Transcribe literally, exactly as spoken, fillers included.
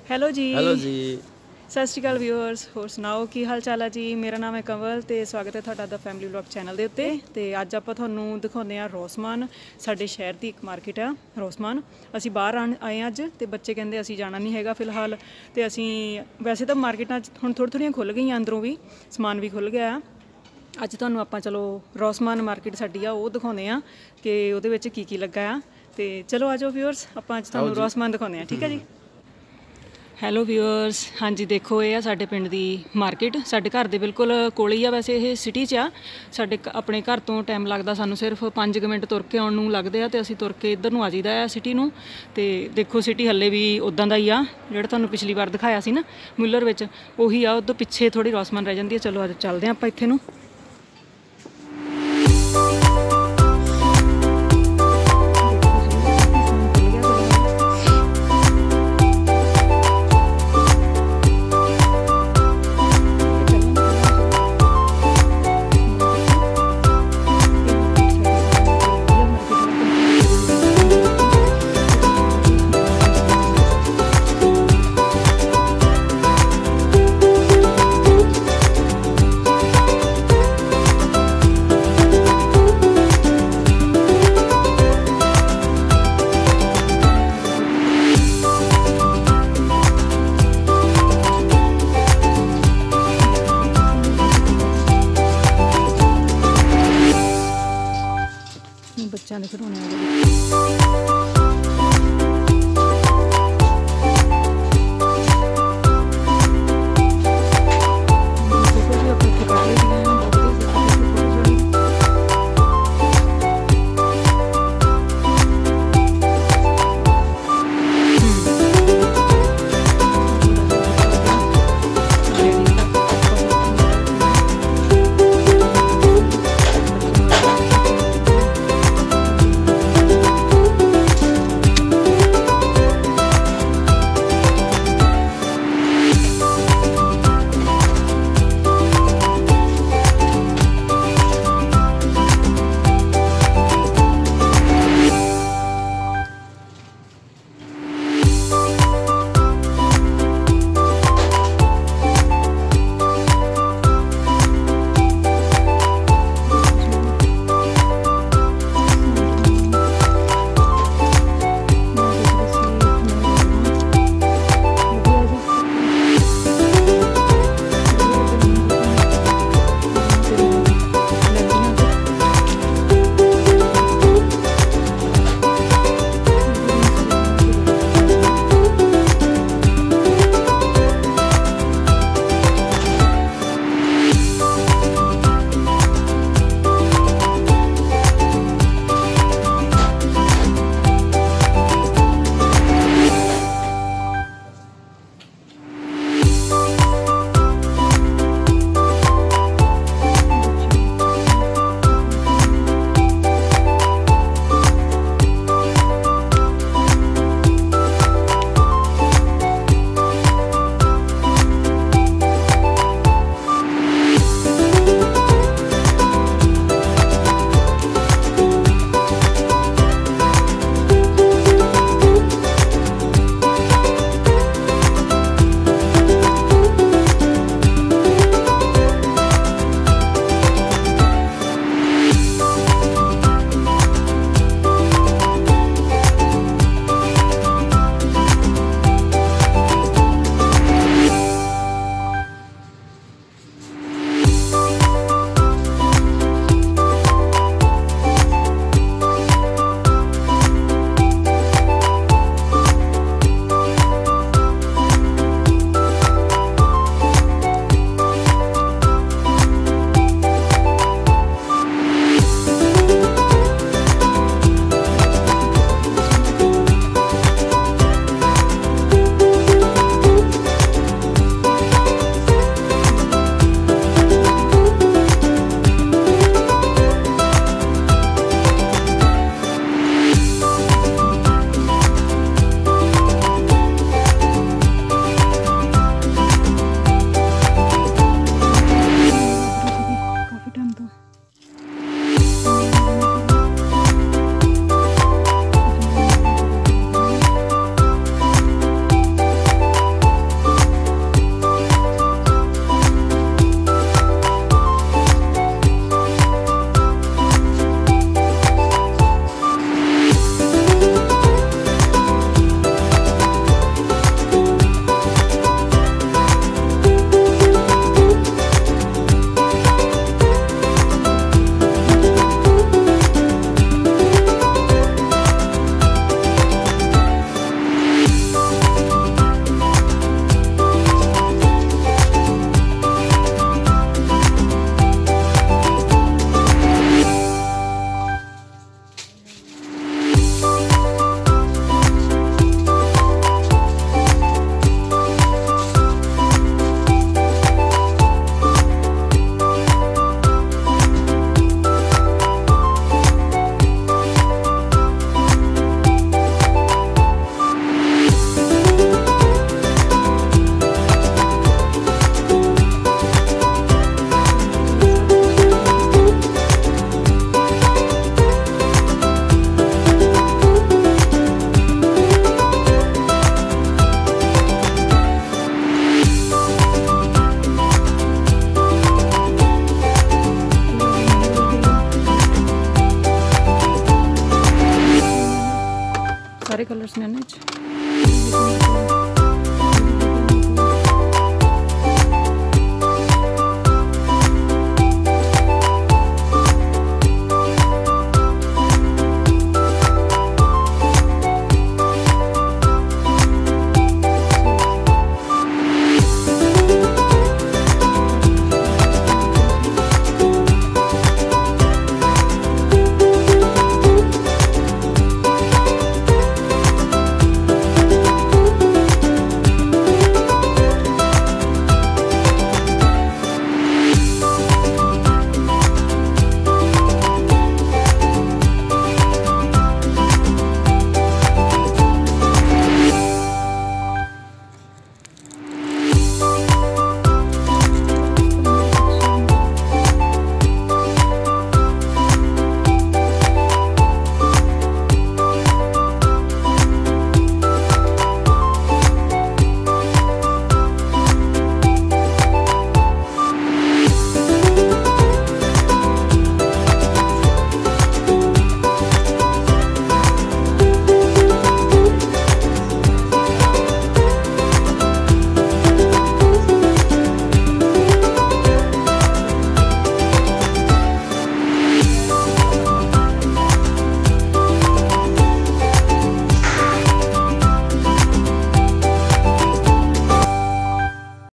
Hello ਜੀ hello ਜੀ ਸਤਿ ਸ਼੍ਰੀ ਅਕਾਲ ਵਿਊਅਰਸ। ਹੋਰ ਸੁਣਾਓ ਕੀ ਹਾਲ ਚਾਲ ਹੈ ਜੀ। ਮੇਰਾ ਨਾਮ ਹੈ ਕੰਵਲ ਤੇ ਸਵਾਗਤ ਹੈ ਤੁਹਾਡਾ ਦਾ ਫੈਮਿਲੀ ਵਲੌਗ ਚੈਨਲ ਦੇ ਉੱਤੇ। ਤੇ ਅੱਜ ਆਪਾਂ ਤੁਹਾਨੂੰ ਦਿਖਾਉਂਦੇ ਹਾਂ ਰੋਸਮਾਨ। ਸਾਡੇ ਸ਼ਹਿਰ ਦੀ ਇੱਕ ਮਾਰਕੀਟ ਆ ਰੋਸਮਾਨ। ਅਸੀਂ ਬਾਹਰ ਆਣ ਆਏ ਅੱਜ ਤੇ ਬੱਚੇ ਕਹਿੰਦੇ ਅਸੀਂ ਜਾਣਾ ਨਹੀਂ ਹੈਗਾ ਫਿਲਹਾਲ। ਤੇ ਅਸੀਂ ਵੈਸੇ ਤਾਂ ਮਾਰਕੀਟਾਂ ਹੁਣ ਥੋੜ੍ਹੀ ਥੋੜ੍ਹੀਆਂ ਖੁੱਲ੍ਹ ਗਈਆਂ, ਅੰਦਰੋਂ ਵੀ ਸਮਾਨ ਵੀ ਖੁੱਲ੍ਹ ਗਿਆ ਆ। ਅੱਜ ਤੁਹਾਨੂੰ ਆਪਾਂ ਚਲੋ ਰੋਸਮਾਨ ਮਾਰਕੀਟ ਸਾਡੀ ਆ ਉਹ ਦਿਖਾਉਂਦੇ ਹਾਂ ਕਿ ਉਹਦੇ ਵਿੱਚ ਕੀ ਕੀ ਲੱਗਾ ਆ। ਤੇ ਚਲੋ ਆ ਜਾਓ ਵਿਊਅਰਸ, ਆਪਾਂ ਅੱਜ ਤੁਹਾਨੂੰ ਰੋਸਮਾਨ ਦਿਖਾਉਂਦੇ ਹਾਂ, ਠੀਕ ਹੈ ਜੀ। ਹੈਲੋ ਵਿਊਅਰਸ, ਹਾਂਜੀ ਦੇਖੋ ਇਹ ਆ ਸਾਡੇ ਪਿੰਡ ਦੀ ਮਾਰਕੀਟ। ਸਾਡੇ ਘਰ ਦੇ ਬਿਲਕੁਲ ਕੋਲ ਹੀ ਆ, ਵੈਸੇ ਇਹ ਸਿਟੀ 'ਚ ਆ। ਸਾਡੇ ਆਪਣੇ ਘਰ ਤੋਂ ਟਾਈਮ ਲੱਗਦਾ ਸਾਨੂੰ ਸਿਰਫ ਪੰਜ ਕੁ ਮਿੰਟ ਤੁਰ ਕੇ ਆਉਣ ਨੂੰ ਲੱਗਦੇ ਆ ਤੇ ਅਸੀਂ ਤੁਰ ਕੇ ਇੱਧਰ ਨੂੰ ਆ ਜਾਈਦਾ ਆ ਸਿਟੀ ਨੂੰ। ਤੇ ਦੇਖੋ ਸਿਟੀ ਹੱਲੇ ਵੀ ਉੱਦਾਂ ਦਾ ਹੀ ਆ ਜਿਹੜਾ ਤੁਹਾਨੂੰ ਪਿਛਲੀ ਵਾਰ ਦਿਖਾਇਆ ਸੀ ਨਾ ਮੁੱਲਰ ਵਿੱਚ, ਉਹੀ ਆ। ਉਦੋਂ ਪਿੱਛੇ ਥੋੜ੍ਹੀ ਰੋਸਮਾਨ ਰਹਿ ਜਾਂਦੀ ਹੈ। ਚਲੋ ਅੱਜ ਚੱਲਦੇ ਹਾਂ ਆਪਾਂ ਇੱਥੇ ਨੂੰ।